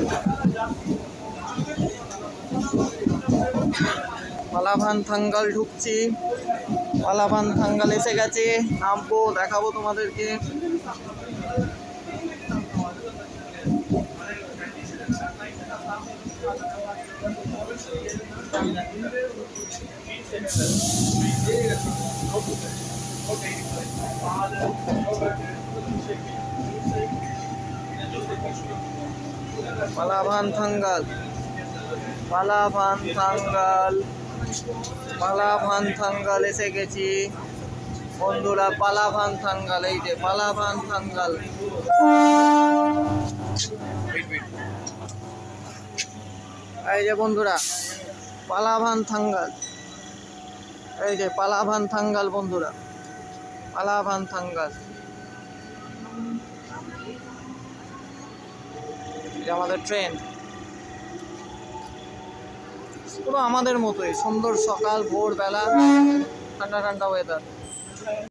পালাভান থাঙ্গাল ঢুকছি, পালাভান থাঙ্গাল এসে গেছে, নামবো, দেখাবো তোমাদেরকে। পালাভান থাঙ্গাল, পালাভান থাঙ্গাল, পালাভান থাঙ্গাল এসে গেছি বন্ধুরা। পালাভান থাঙ্গাল, এই যে পালাভান থাঙ্গাল। এই যে বন্ধুরা পালাভান থাঙ্গাল, এই যে পালাভান থাঙ্গাল বন্ধুরা, পালাভান থাঙ্গাল। এটা আমাদের ট্রেন, পুরো আমাদের মতোই সুন্দর সকাল, ভোরবেলা, ঠান্ডা ঠান্ডা ওয়েদার।